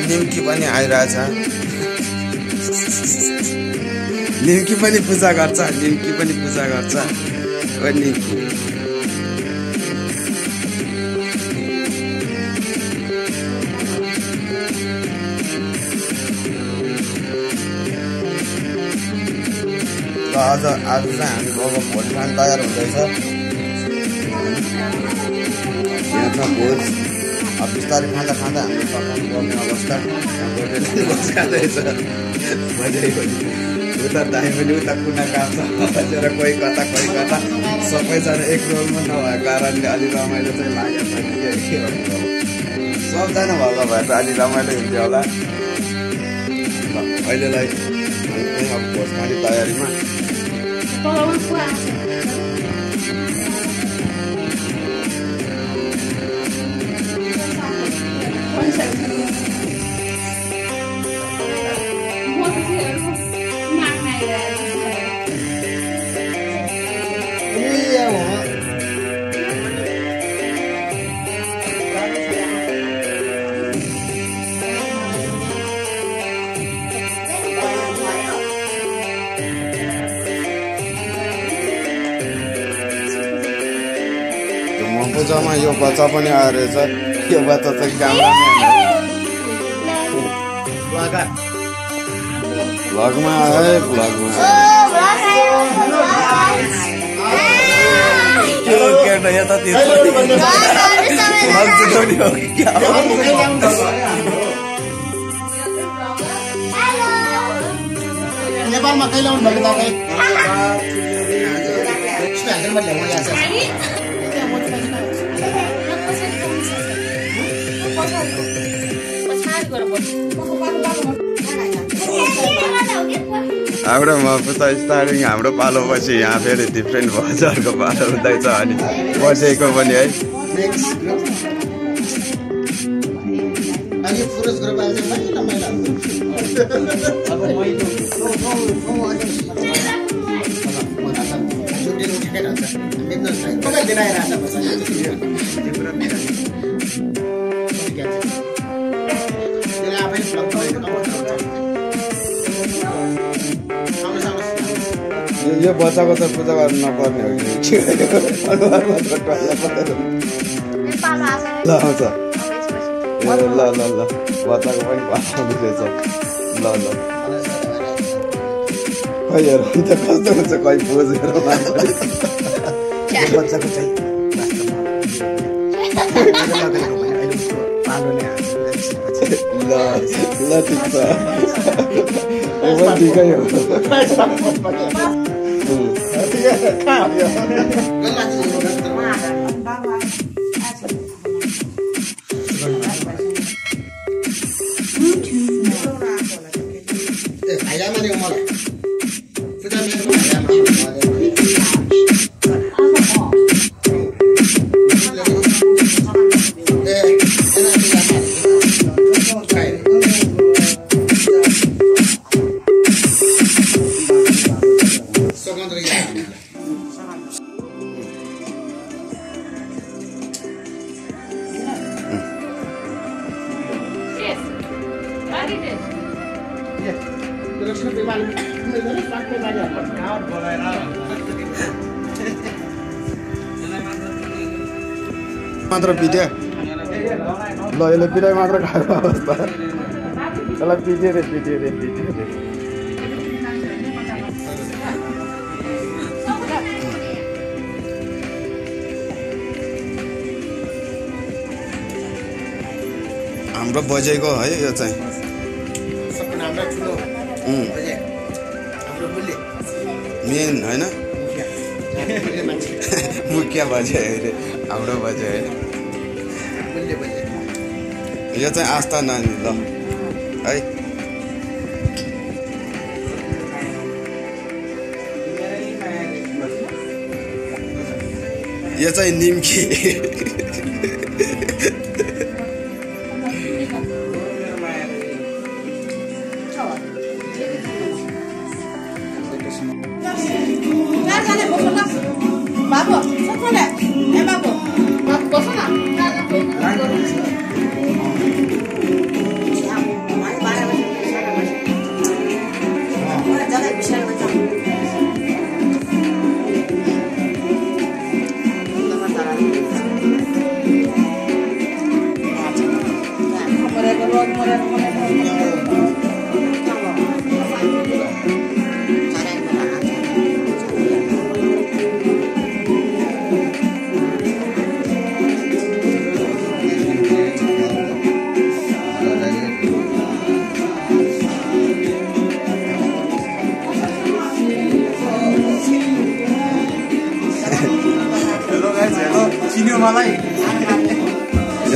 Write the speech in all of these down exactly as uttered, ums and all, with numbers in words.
निम्की पनि आइरहेछ निम्की पनि पूजा गर्छ निम्की पनि पूजा गर्छ ओ निम्की आज आज चाहिँ हामी अब भोज खान तयार हुँदैछ यहाँ छ भोज अब बिस्तारै खाँदा खाँदा हामीले पकाउनु पर्ने अवस्था भोज खाँदैछ मजाको उता दाइ पनि उता कुना काट्छ बसेर कोही कता कोही कता सबैजना एक रोलमा नभएको कारणले अलि रमाइलो चाहिँ लागेको छैन के भन्नु सबजना भएको भए त अलि रमाइलो हुन्थ्यो होला ल अहिलेलाई अब भोज खाने तयारीमा पूजामा यो बच्चा पनि आएर रहेछ यो बच्चा चाहिँ क्यामेरा भ्लगमा आए भ्लगमा केटा यतातिर नेपालमा कहिले आउनु भएको तपाईँ हाम्रो मफुता स्टार्टिङ हाम्रो पालो पछि यहाँ फेरि डिफ्रेन्ट भजहरूको पालो हुँदैछ अनि बसेको पनि है यो बच्चाको त पूजा गर्नु नपर्ने हो कि ल आउँछ ल ल ल ल बच्चाको पनि पालाउने रहेछ ल ल खै हेर त कस्तो हुन्छ खै बोझेर बच्चाको चाहिँ ल ल ठिक छ ठिकै हो मात्र पिट्यो ल यसले पिटाइ मात्र खाएको अवस्था यसलाई पिट्यो रे पिट्यो रे पिट्यो रे हाम्रो बजेको है यो चाहिँ मेन होइन मुखिया बजे अरे हाम्रो बजे होइन यो चाहिँ आस्था नानी ल है यो चाहिँ निम्की बाबु सत्तले ए बाबु बाबु बस न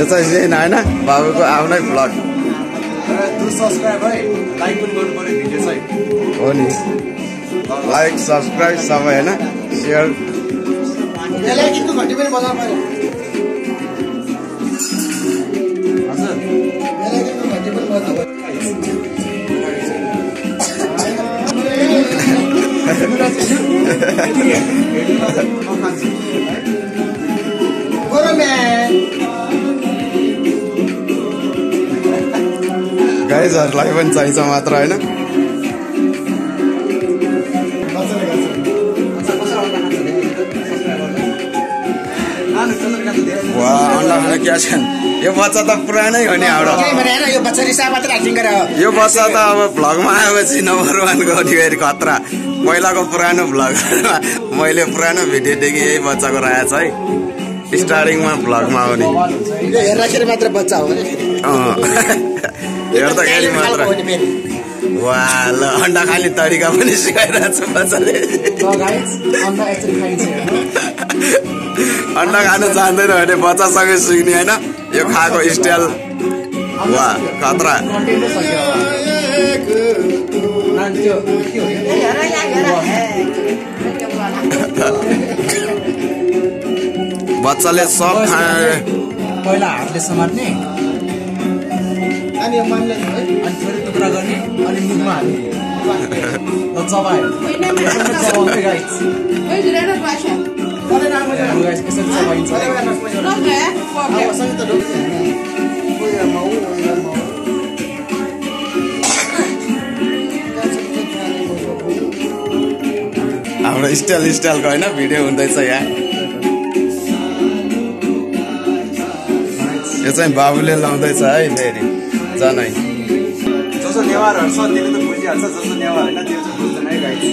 यो चाहिँ सेन होइन बाबुको आफ्नै भ्लग तु सब्स्क्राइब है लाइक पनि गर्नु पर्यो भिडियो चाहिँ हो नि लाइक सब्सक्राइब सबै होइन सेयर यसलाई किन्नु घटी पनि बजाउनु पर्यो हजुर यसलाई किन्नु घटी पनि बजाउनु पर्यो गाइजहरूलाई पनि चाहिन्छ मात्र होइन वा अन्डा खान क्या छन् यो बच्चा त पुरानै हो नि हाम्रो यो बच्चा रिसा मात्र एक्टिङ गरेर यो बच्चा त अब भ्लगमा आएपछि नम्बर वान गर्ने फेरि खतरा पहिलाको पुरानो भ्लगमा मैले पुरानो भिडियोदेखि यही बच्चाको रहेछ है स्टार्टिङमा भ्लगमा आउने हेर्दाखेरि मात्र बच्चा हो हेर्दाखेरि मात्र वा ल अन्डा खाने तरिका पनि सिकाइरहेको छु बच्चाले अन्डा खानु जान्दैन भने बच्चासँगै सिक्ने होइन यो खाएको स्टाइल वा खतरा बच्चाले सब खाए पहिला हातले समात्ने अनि यो मान्ने है अनि थोरै टुक्रा गर्ने अनि मुखमा हाल्ने र चबायो चबाउँदै गाइस Oi, direto baixa. परे नाम हो गाइस यसरी चबाइन्छ Não é? Pobre. सबै त ढोक्छ ओया माउ ओया माउ हाम्रो स्टाइल स्टाइलको होइन भिडियो हुँदैछ यहाँ यो चाहिँ बाबुले लाउँदैछ है फेरि जनै जसो नेवारहरू छ त्यसले त बुझिहाल्छ जसो नेवार होइन त्यो चाहिँ बुझ्दैन है गाइस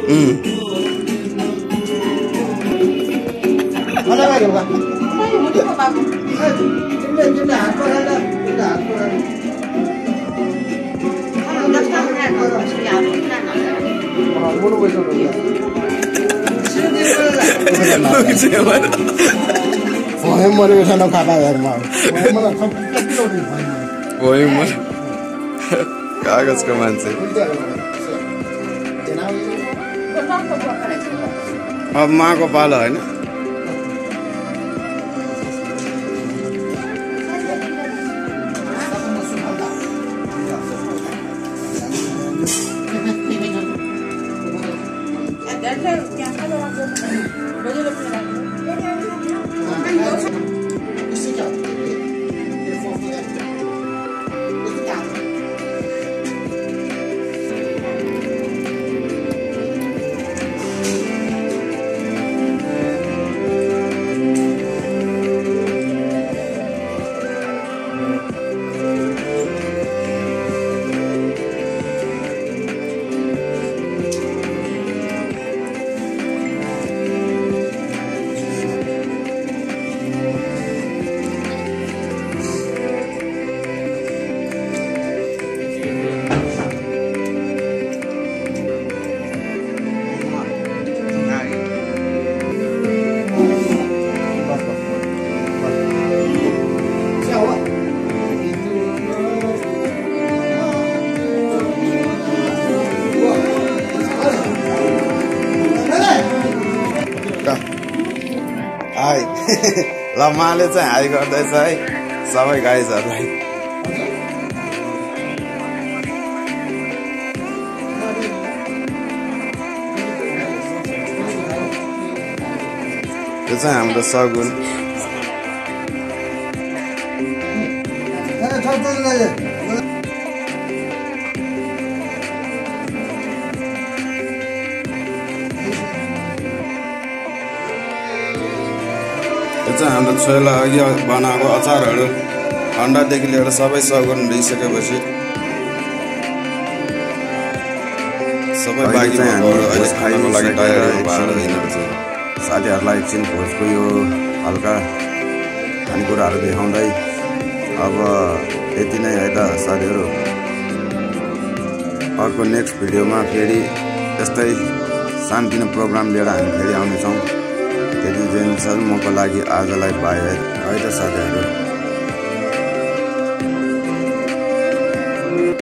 मलाई भाइ होगा Mãe, muito babu. तिमीले तिमीले हात पराएर तिमीले हात पराएर मुनु बैठो भए मरे बेठा नखापा घरमा मलाई भयो म कागजको मान्छे अब माको पालो होइन हाई ल माले चाहिँ हाई गर्दैछ है सबै गाइजहरूलाई यो चाहिँ हाम्रो सगुन यो चाहिँ हाम्रो छोइला अघि बनाएको अचारहरू अन्डादेखि लिएर सबै सगुन दिइसकेपछि सबै बाँकी खानको लागि तयार साथीहरूलाई एकछिन भोजको यो हल्का खानेकुराहरू देखाउँदै अब यति नै है त साथीहरू अर्को नेक्स्ट भिडियोमा फेरि यस्तै शान्तिनो प्रोग्राम लिएर हामी फेरि आउनेछौँ त्यति जेन्सम्मको लागि आजलाई बाई है त साथीहरू।